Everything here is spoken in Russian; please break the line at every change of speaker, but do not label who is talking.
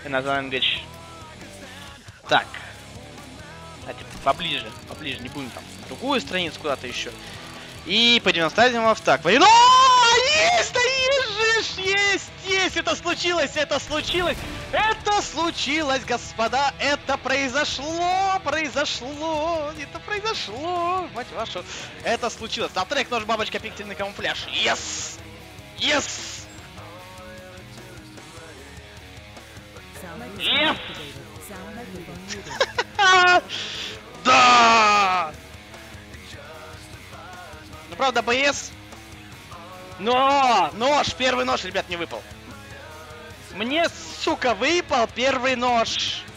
another language. Так. Давайте поближе, не будем там в другую страницу куда-то еще. И по 90 так. Есть, да есть, это случилось, господа, это произошло, мать вашу, это случилось. Там трек нож, бабочка, пиксельный камуфляж. Yes! Да! Ну, правда, БС. Но! Первый нож, ребят, не выпал. Мне, сука, выпал первый нож.